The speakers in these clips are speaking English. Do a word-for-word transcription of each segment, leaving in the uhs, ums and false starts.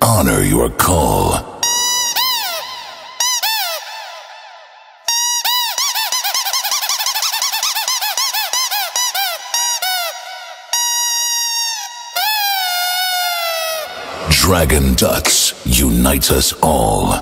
honor your call. DragonDucks, unite us all.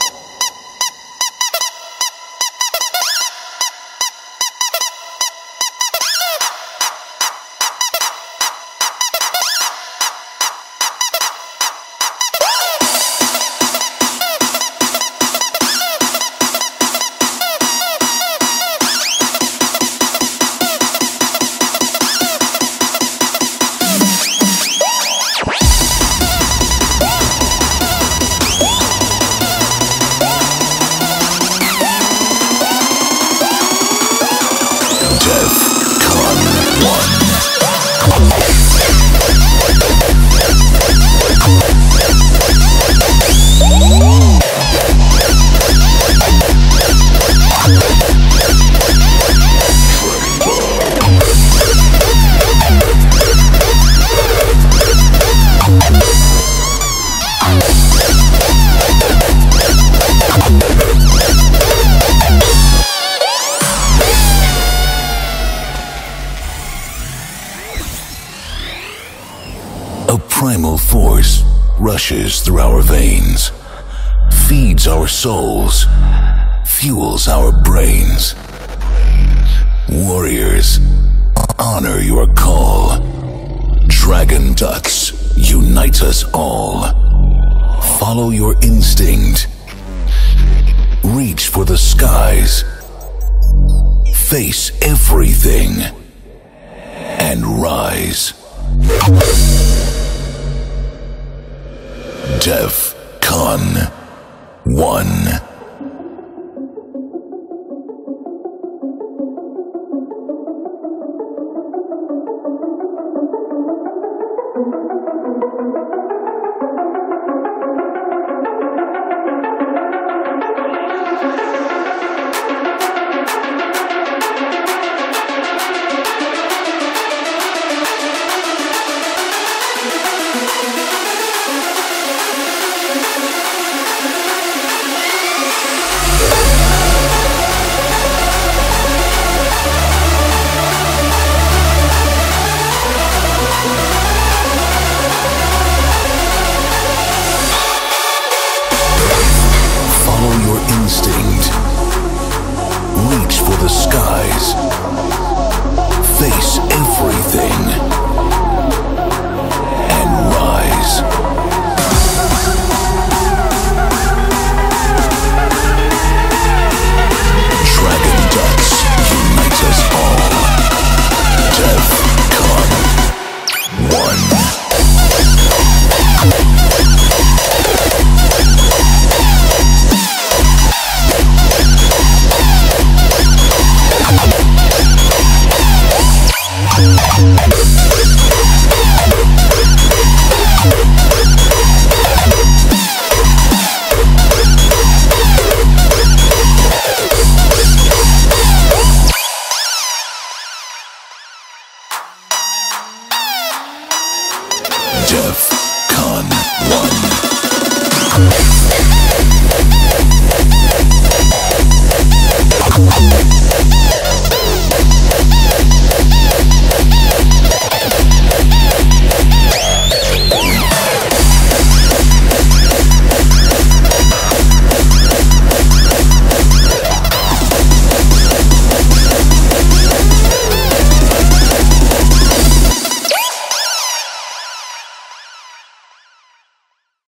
A primal force rushes through our veins, feeds our souls, fuels our brains. Warriors, honor your call. DragonDucks, unite us all. Follow your instinct. Reach for the skies. Face everything and rise. DEFCON one. Instinct. Reach for the skies. Face everything and rise. DragonDucks, unite us all. DEFCON one. DEFCON one.